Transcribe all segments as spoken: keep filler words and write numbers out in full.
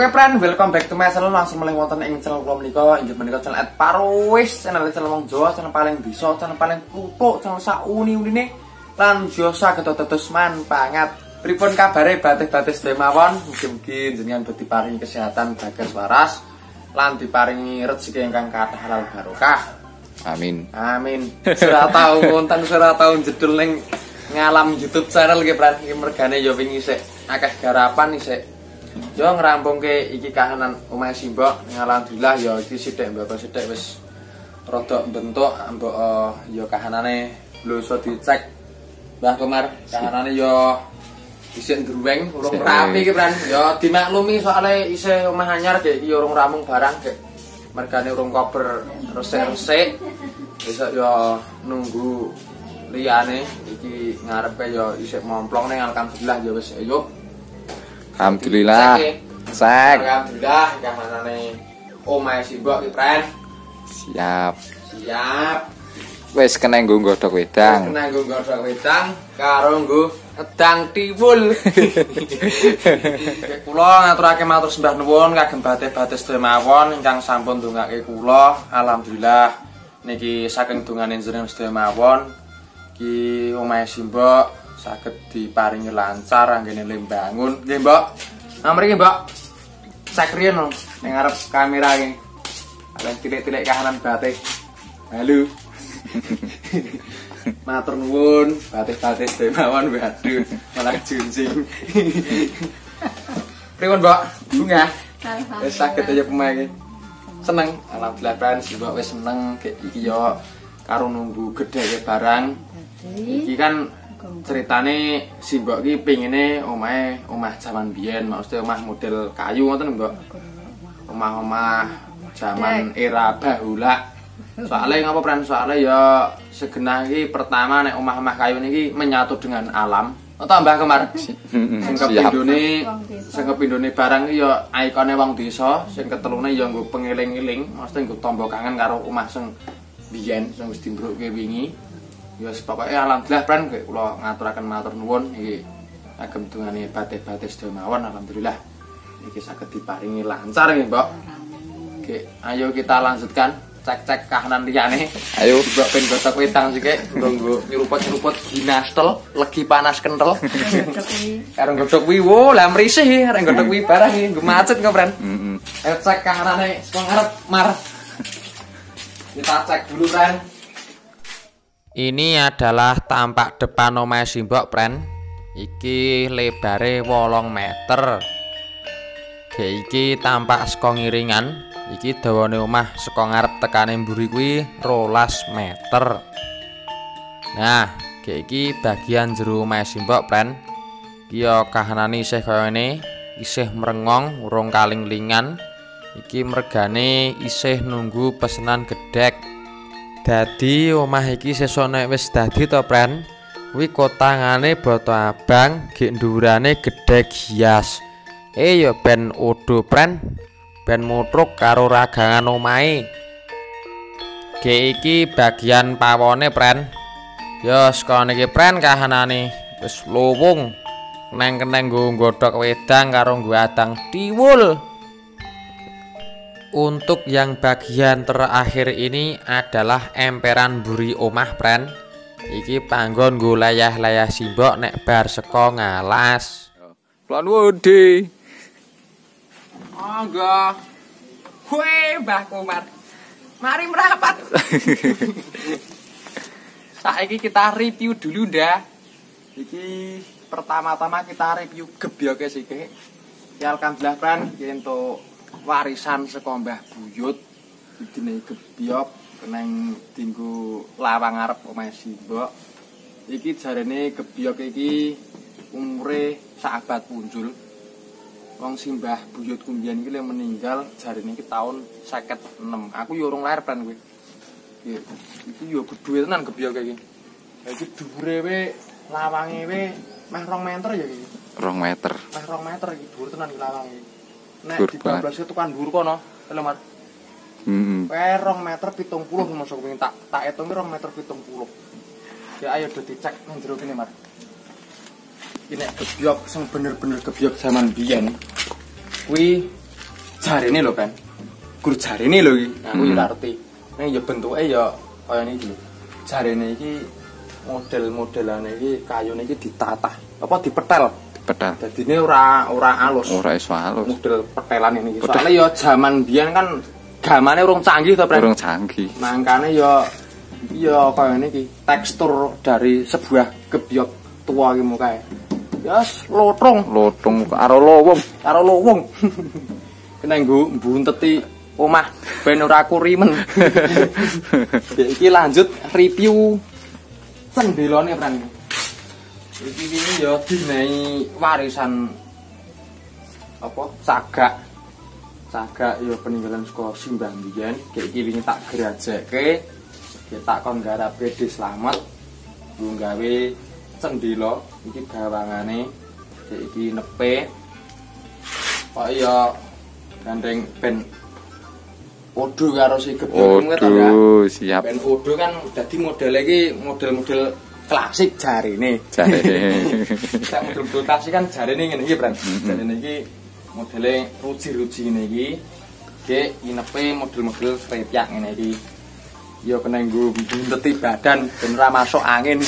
Oke friend, welcome back to my channel. Langsung mulai wonten ing channel kula menika, inggih menika channel at Parwis, channel channel wong Jawa, channel paling bisa, channel paling kutuk, channel sak uni-unine lan yo saged dados manfaat. Pripun kabare batis-batis mawon? Mugi-mugi jenengan dadi paringi kesehatan bagus waras lan diparingi rezeki ingkang kathah halal barokah. Amin. Amin. Ora tau wonten ora tau jedul ning ngalam YouTube channel iki friend, iki mergane yo wingi sik akeh garapan isik. Yo ngrampungke iki kahanan omahe Simbok, alhamdulillah yo iki sithik mbok sithik wis rada bentuk mbok uh, yo kahanane bluso dicek. Mbah Komar, kahanane yo isih ndruweng, urung rapi iki, Pran. Yo dimaklumi soalé isih omah anyar gek iki urung ramung barang gek. Mergane urung kober resik-resik. Besok yo nunggu liyane iki ngarepe yo isih momplong ning alhamdulillah yo wis ayo. Alhamdulillah. Sek. Alhamdulillah kahanane omahe Simbok iki, Pran. Siap. Siap. Wis kena nggo godhog wedang. Kena nggo godhog wedang karo nggo edang tiwul. Kula ngaturake matur sembah nuwun kagem batis-batis mawon ingkang sampun ndongake kula. Alhamdulillah niki saking dongane njenengan sedaya mawon iki omahe Simbok saged diparingi lancar anggene lembangun. Nggih, Mbok. Amriki, Mbok. Cek riyen ning ngarep kamera iki. Ala tilik-tilik kahanan batis. Halo. Matur nuwun, batis-batis mawon waduh, malah junjing. Pripun, Mbok? Bunga. Wis saged aja pemae iki. Seneng, alhamdulillah Pran, Simbok wis seneng gek iki yo karo nunggu gedhe barang. Iki kan ceritane Simbok iki pengine omahe omah jaman biyen, maksudnya omah model kayu ngoten, Mbok. Omah-omah jaman era bahula. Soalnya ngapa Pran? Soalnya ya segenah iki pertama nek omah-omah kayu niki menyatu dengan alam. Utawa Mbah Kemar. Sing kepindhone sing kepindhone barang iki ya ikone wong desa, sing ketelune ya nggo pengeling-eling, mesti nggo tamba kangen karo omah sing biyen sing wis dimbrukke wingi. Ya pokoke alhamdulillah Pran kula ngaturaken matur nuwun iki kagem dongane batis-batis mawon alhamdulillah. Iki saged diparingi lancar nggih, Mbok. Oke, ayo kita lanjutkan cek-cek kahanan liyane. Ayo mbok ben godhog wedang sik nggo nyeruput-nyeruput ginastel, legi panas kentel. Karo godhog kuwi wo lah mrisih arek godhog kuwi barang iki nggo macet kok, Pran. Heeh. Ayo cek kahanane saka ngarep, Mar. Kita cek dulu, Pran. Ini adalah tampak depan omahe Simbok, Pran. Iki lebare wolong meter. Ge iki tampak saka ngiringan. Iki dawane omah saka ngarep tekane mburi kuwi rolas meter. Nah, ge iki bagian jero omahe Simbok, Pran. Iki ya kahanane isih kaya ngene, isih mrengong, urung kalinglingan. Iki mergane isih nunggu pesenan gedhek. Dadi omah iki sesuk nek wis dadi to, Pran. Kuwi kotangane boto abang, gek ndhuwurane gedhek hias. Eh ya ben odo, Pran. Ben mutruk karo ragangan omahe. Gek iki bagian pawone, Pran. Ya saka niki, Pran, kahanane wis luwung. Neng-neng nggo godhog wedang karo nggo adang tiwul. Untuk yang bagian terakhir ini adalah emperan mburi omah, Pran. Iki panggon nggo layah-layah Simbok nek bar saka ngalas. Plan wode. Angga. Weh, Mbah Komar. Mari merapat. Saiki kita review dulu ndah. Iki pertama-tama kita review gebyoke sik. Ya alhamdulillah, Pran, iki entuk warisan saka Mbah Buyut. Jenenge gebyok keneng dinggo lawang ngarep omahe Simbok. Iki jarene gebyok iki umure sak abad punjul. Wong Simbah Buyut kumbiyen iki meninggal jarene iki taun seket enem. Aku yo urung lair Pran kuwi. Nggih. Iki yo gedhe tenan gebyok iki. Lah iki dhuwure we lawange we meh rong meter ya iki. rong meter. Meh rong meter iki dhuwur tenan iki lawange. Nek dibablas tekan dhuwur kono, lho Mas. Heeh. Kae rong meter pitung puluh mosok wingi tak tak etungi rong meter pitung puluh. Ya ayo do dicek nang jero kene, Mas. Iki nek gebyok sing bener-bener gebyok zaman biyen. Kuwi jarine lho kan. Gur jarine lho iki. Aku yo ora ngerti. Ning yo bentuke yo kaya niki lho. Jarine iki model-modelane iki kayune iki ditatah apa dipetel. Dipetel. Dadine ora ora alus. Ora iso alus. Model petelan ini. Soale yo jaman biyen kan gamane urung canggih to, Pren. Urung canggih. Mangkane yo yo kaya niki tekstur dari sebuah gebyok tua iki mukae. Yas lotrong, lotrong karo lowong, karo lowong. Kena nggo mbunteti omah ben ora kurimen. Iki lanjut review cendelone Pran. Iki iki ya dinehi warisan apa? Sagak. Sagak ya peninggalan saka simbah mbiyen. Kayak iki wingi tak gerajekke, tak kon garape Dhewe Slamet. Nggo gawe cendela iki gawangane. Iki nepe. Kok ya gandeng ben odo karo si gebyok ngono ya. Oh, siap. Ben odo kan dadi model iki model-model klasik jarine. Jarine. Sak model-model klasik kan jarine ngene iki, Bran. Jarine iki modele ruji-ruji ngene iki. Dek inepe model-model strepyak ngene iki. Ya kena nggo bunteti badan ben ora masuk angin.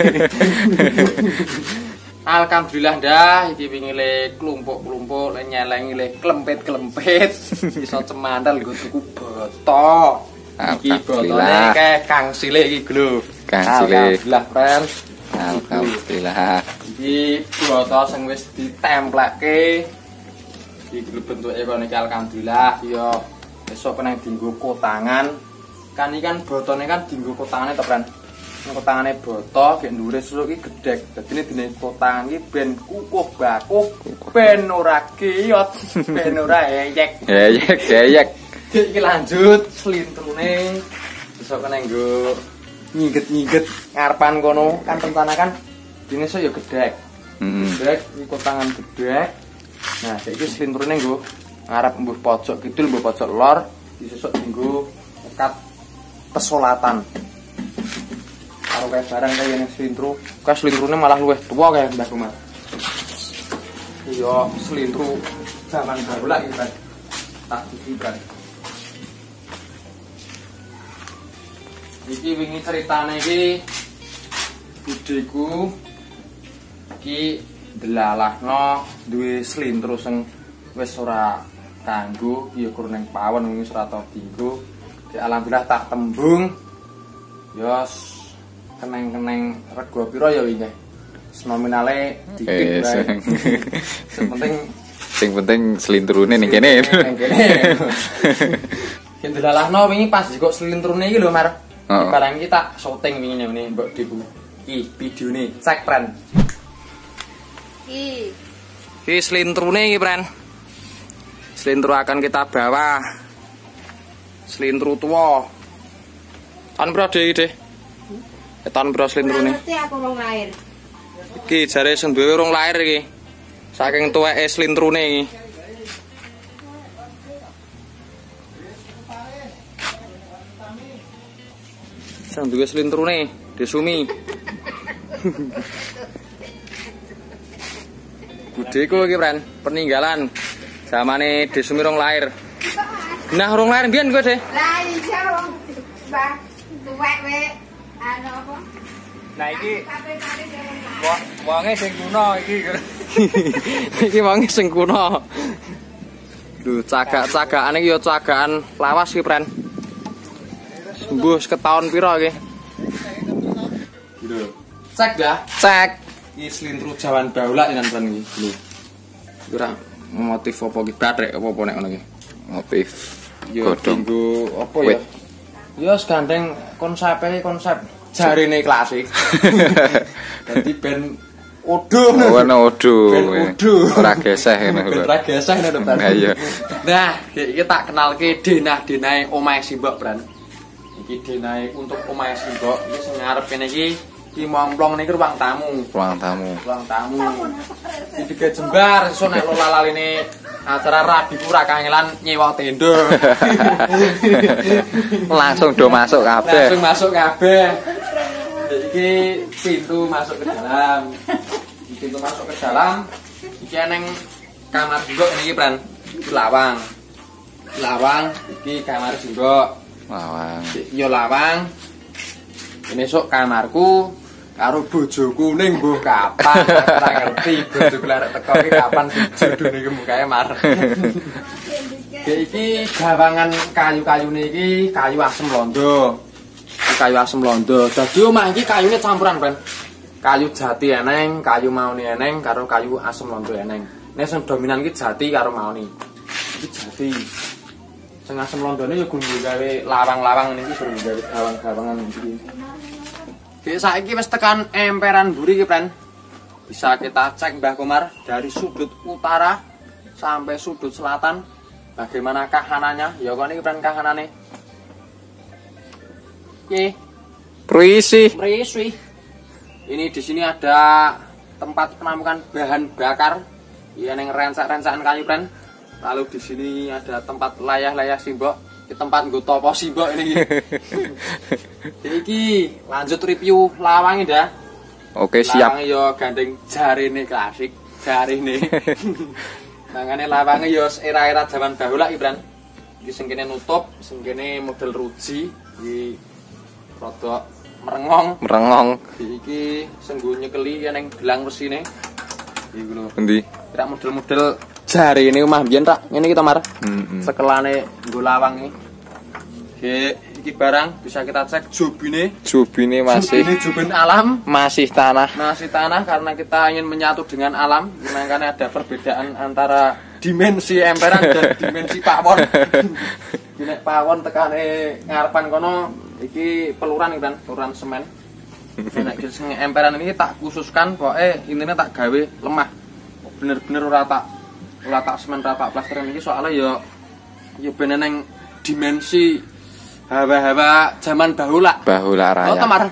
Alhamdulillah dah iki wingi le klumpuk-klumpuk le nyelengi le klempet-klempet iso cemandal nggo tuku boto. Iki botone kae Kang Sile iki lho. Kang Sile. Alhamdulillah, Pren. Alhamdulillah. Iki boto sing wis ditemplekke. Iki lho bentuke kono iki alhamdulillah ya esuk kena dienggo kotangan. Kan iki kan botone kan dienggo kotangane to, Pren. Kotangane boto gek ndure susuk iki gedhek. Dadine dene kotangan iki ben kukuh bakuh, ben ora kiyot, ben ora eyek. Eyek, eyek. Iki lanjut slintrune iso kena nggo nyingget-nyingget ngarepan kono kan rencana kan dene iso ya gedhek. Heeh. Gedhek iki kotangan gedhek. Nah, saiki slintrune nggo ngarep mbuh pojok kidul mbuh pojok lor, disesuk dienggo ekat pesolatan. Karo kayak barang kayak yang selintru, kayak selintrune malah luwih tua kayak Mbah Kumar. Iya, selintru zaman baru lagi kan, tak dikibar. Iki wingi ceritane iki, budeku, iki delalahno duwe selintru sing wis ora kanggo, ya kurang pawon wingi ora tau dienggo. Alhamdulillah tak tembung, yos. Keneng-keneng rego piro ya wingi. Nominale dikit bae. Sing penting sing penting selintrune ning kene. Ning kene. Yen delalahno wingi pas kok selintrune iki lho, Mar. Iki barang iki tak syuting wingi ngene mbok Debu. Iki videone, cek Pren. Iki. Iki selintrune iki, Pren. Selintru akan kita bawa. Selintru tua. Kan bro deh, deh. Tahun bro selintrune. Ngerti aku rong lahir. Iki jare sing duwe rong lahir iki. Saking tuweke selintrune iki. Sing duwe selintrune Desumi. Budeku iki, Pren, peninggalan zamane Desumi rong lahir. Nah, rong lahir mbiyen kowe, Deh? Lah iya wong Mbah tuwek we anu apa? Nah iki wonge sing kuno iki. Iki wonge sing kuno. Lho, cagak-cagakan iki ya cagakan lawas iki, Pren. Sembuh seketaun piro iki? Lho. Cek dah, cek. Iki slintru jawan baulak yen Pren iki. Lho. Ora motif apa iki batrek apa-apa nek ngono iki. Motif godhong. Apa ya? Ya gandeng konsepe konsep jarine klasik. Dadi ben odo. Oh, ono odo. Ben odo. Ora geseh ngene lho. Ora geseh ngono, Bang. Nah, iya. Nah, iki tak kenalke denah-denahe omahe Simbok, Bran. Iki denahe untuk omahe Simbok. Iki sing ngarep kene iki iki momplong niki ruang tamu. Ruang tamu. Ruang tamu. Iki tiga jembar sesuk nek lalaline acara rabiku ora kangelan nyewa tenda. Langsung do masuk kabeh. Langsung masuk kabeh. Iki pintu masuk ke dalam. Iki pintu masuk ke dalam. Iki eneng kamar juga ini iki, Pran. Iki lawang. lawang, iki kamar Simbok. Lawang. Yo lawang. Ini sok kamarku karo bojoku ning mbuh kapan ora ngerti bojoku arek teko iki kapan judune iki mukae mar. Iki gawangan kayu-kayune iki kayu asem londo. Kayu asem londo. Dadi omah iki kayune campuran, Pen. Kayu jati eneng, kayu mauni eneng karo kayu asem londo eneng. Nek sing dominan iki jati karo mauni. Iki jati. Sing asem londone ya gunggu gawe lawang-lawang niki suruh gawe gawang-gawangan iki. Oke, saiki wis tekan emperan mburi iki, Pren. Bisa kita cek Mbah Komar dari sudut utara sampai sudut selatan. Bagaimana kahanannya? Ya kok niki Pren kahanane. Oke. Perisi. Perisi. Ini di sini ada tempat penampungan bahan bakar. Ya ning rencak-rencakan kayu, Pren. Lalu di sini ada tempat layah-layah Simbok. Di tempat nggo topo Simbok ini. Iki lanjut review lawange dah. Oke, siap. Lawange yo gandeng jarine klasik, jarine. Mangane lawange yo era-era zaman bahula iki, Pran. Iki sing kene nutup, sing kene model ruji, iki rada merengong. Merengong. Iki sing nggo nyekeli ning gelang resine. Iki lho. Endi? Kira model-model jari ini omah mbiyen tak ngene iki to Mar. Heeh. Sekelane nggo lawang iki. Oke, iki barang bisa kita cek jubine. Jubine masih Ini jubin alam, masih tanah. masih tanah karena kita ingin menyatu dengan alam. Makanya ada perbedaan antara dimensi emperan dan dimensi pawon. Nek pawon tekane ngarepan kono iki peluran iki kan, peluran semen. Nek sing emperan ini tak khususkan pokoke intine tak gawe lemah. Bener-bener ora tak ora tak semen ora tak plasteran iki soalnya ya ya ben neng dimensi hawa-hawa zaman bahula. Bahula raya. Oh, Tamar.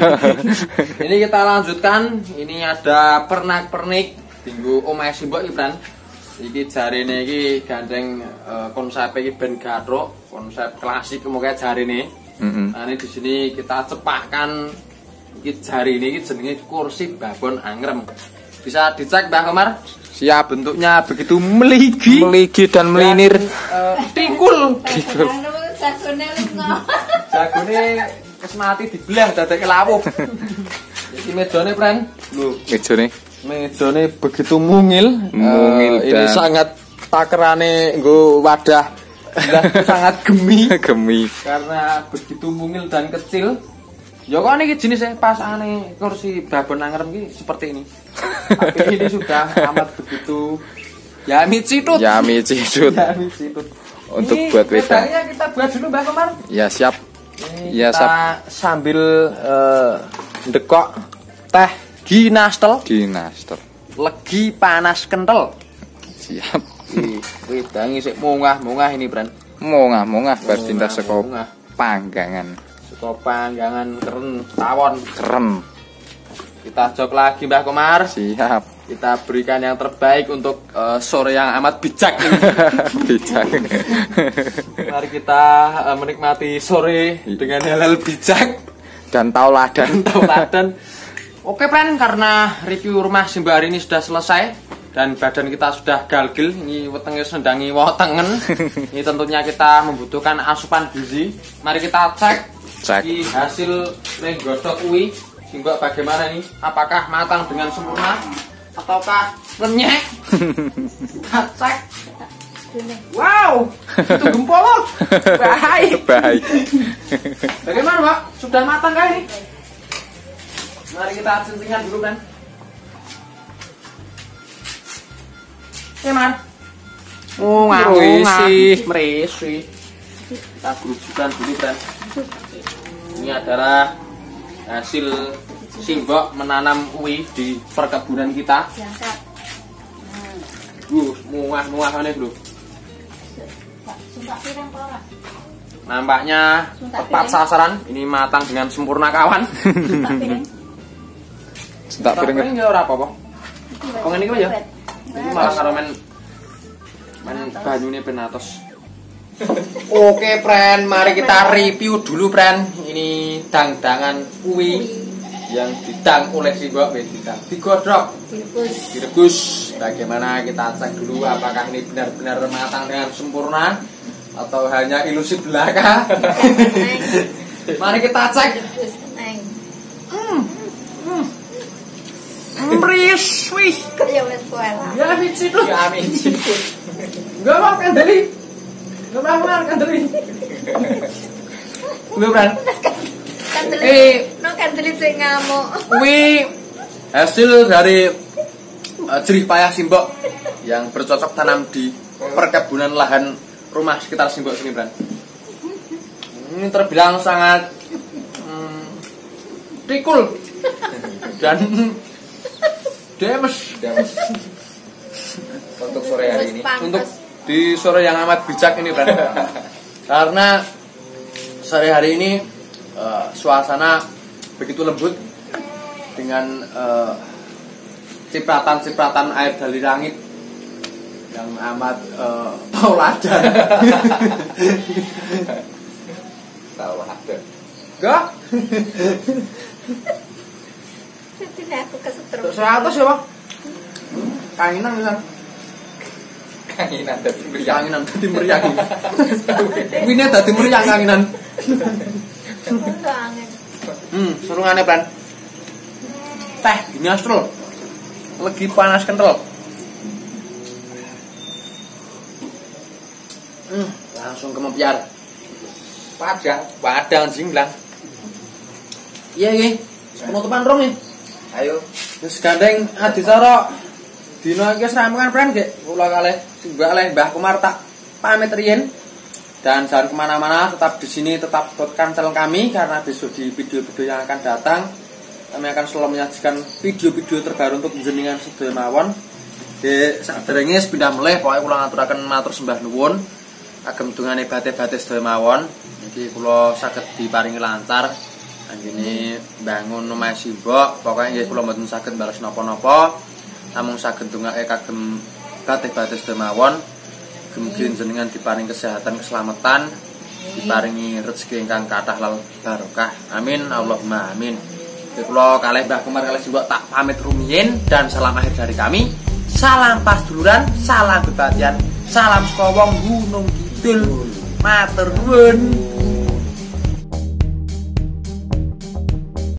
Ini kita lanjutkan. Ini ada pernak-pernik tinggu omahe Simbok iki, Pran. Iki jarine iki gandeng uh, konsep iki ben gathuk, konsep klasik moga jarine. Heeh. Nah, ini di sini kita cepakkan iki jarine iki jenenge kursi babon angrem. Bisa dicek Mbah Komar? Siap. Bentuknya begitu meligi, Meligi dan melinir. dan, uh, tingkul. Tingkul. Jagone lingo. Jagone wis mati dibelah dadake lawuh. Iki mejane, Pren. Lho, Mejane. mejane begitu mungil. Mungil Uh, ini dan- sangat takerane nggo wadah sangat gemi Gemi. karena begitu mungil dan kecil. Ya kok niki jenisnya pasane kursi babon angrem iki seperti ini. Tapi ini sudah amat begitu yami citut. Yami cidut. Yami citut. Untuk Ini buat wedang. wedangnya kita buat dulu Mbak Komar. Ya siap. Ini Ya, kita sambil uh, ndekok teh ginastel, Dinaster. legi panas kental. Siap. Ih, wedangi sik mungah-mungah ini, Bran. Mongah-mongah bar tindak saka Mungah. panggangan. Saka panggangan keren tawon. Keren. Kita jok lagi Mbak Komar. Siap. Kita berikan yang terbaik untuk uh, sore yang amat bijak ini. Bijak. Mari kita uh, menikmati sore dengan hal-hal bijak Dan tauladan. tauladan. Oke, Pren, karena review rumah Simbok hari ini sudah selesai dan badan kita sudah galgil, ini wetenge sendangi wetengen. Ini tentunya kita membutuhkan asupan gizi. Mari kita cek, Cek. di hasil ning godhog kuwi Simbok bagaimana nih? Apakah matang dengan sempurna ataukah renyek? Kita cek. Wow, itu gempol. Baik. Baik. Bagaimana, Pak? Sudah matang kah ini? Mari kita cincingkan dulu, kan? Oke, Man. Oh, Merisi. merisi. Kita kerucukan dulu, kan? Ini adalah hasil Simbok menanam uwi di perkebunan kita. Diangkat. Uh, muah-muah aneh, Bro. Sumpah pirang ora? Nampaknya tepat sasaran. Ini matang dengan sempurna, kawan. Sumpah pirang. Tak Tak piring. ya ora apa-apa. Kok ngene iki, Pak, ya? Iki malah karo men men banyune ben atos. Oke, Pren, mari kita review dulu, Pren. Ini dang-dangan uwi yang didang oleh Simbok, wis didang. Digodhog, Direbus. direbus. Bagaimana kita cek dulu apakah ini benar-benar matang dengan sempurna atau hanya ilusi belaka? Mari kita cek. Hmm. Mris, wih. Kayak wes kuela. Ya amin sih tuh. Ya amin sih. Enggak mau kan dari. Enggak mau kan dari. Gue beran. Kandeli. Eh, no kandeli sing ngamuk. Wih. Hasil dari uh, jerih payah Simbok yang bercocok tanam di perkebunan lahan rumah sekitar Simbok sini, Bran. Ini terbilang sangat hmm, tikul dan demes. Demes. Untuk sore hari ini. Untuk di sore yang amat bijak ini, Bran. Karena sore hari ini uh, suasana begitu lembut dengan uh, cipratan-cipratan air dari langit yang amat uh, tauladan. Tauladan. Enggak? Jadi aku kesetrum. seratus ya, Bang? Kanginan misal. Kanginan dadi meriang. Kanginan dadi meriang. Ini dadi meriang kanginan. Banget. Hmm, surungane, Bran. Teh, ini astrol. Lagi panas kental. Hmm, langsung kemempiar. Padang, padang jinglang. Iya, iya. Penutupan rong nih. Ayo. Wis gandeng adicara dina iki wis rampungan Bran gek. Kula kalih Mbak kalih Mbah Kumar tak pamit riyen. Dan jangan kemana-mana, tetap di sini, tetap tonton channel kami karena besok di video-video yang akan datang kami akan selalu menyajikan video-video terbaru untuk jenengan sedaya mawon. Di saderenge pindah meleh pokoke kula ngaturaken matur sembah nuwun agem dungane bate-bate sedaya mawon. Iki kula saged diparingi lancar anggene bangun omah Simbok. Pokoke nggih kula mboten saged balas napa-napa. Namung saged ndongake kagem bate-bate sedaya mawon. Mugi jenengan diparing kesehatan, keselamatan, diparingi rezeki ingkang kathah lan barokah. Amin Allahumma amin. Kula kalih Mbah Kumar kalih Simbok tak pamit rumiyin dan salam akhir dari kami. Salam pasduluran, salam bebatian, salam saka wong Gunung Kidul. Matur nuwun.